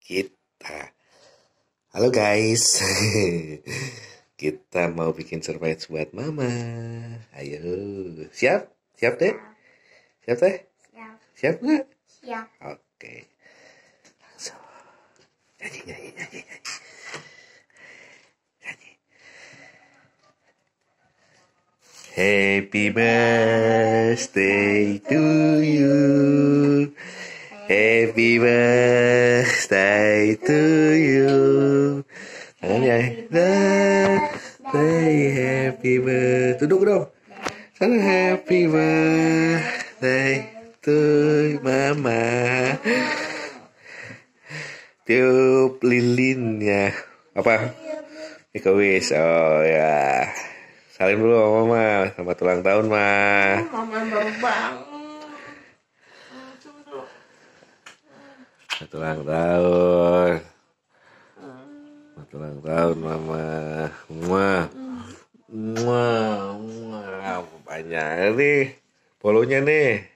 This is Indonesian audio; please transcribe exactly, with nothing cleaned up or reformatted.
kita. Halo guys. Kita mau bikin surprise buat mama. Ayo, siap? Siap deh? Siap deh? Siap. Siap nggak? Siap. Oke. Langsung. Nyanyi, nyanyi, nyanyi, nyanyi. Nyanyi. Happy birthday to you. Happy birthday to you. Tangannya. Birthday, happy birthday. Duduk dong. Sana happy birthday to mama. Tiup lilinnya. Apa? Make a wish. Oh ya. Salim dulu sama mama. Selamat ulang tahun, Ma. Mama baru bangun. Selamat ulang tahun. Selamat ulang tahun, mama. Muah. Muah. Muah. Banyak nih. Polonya nih.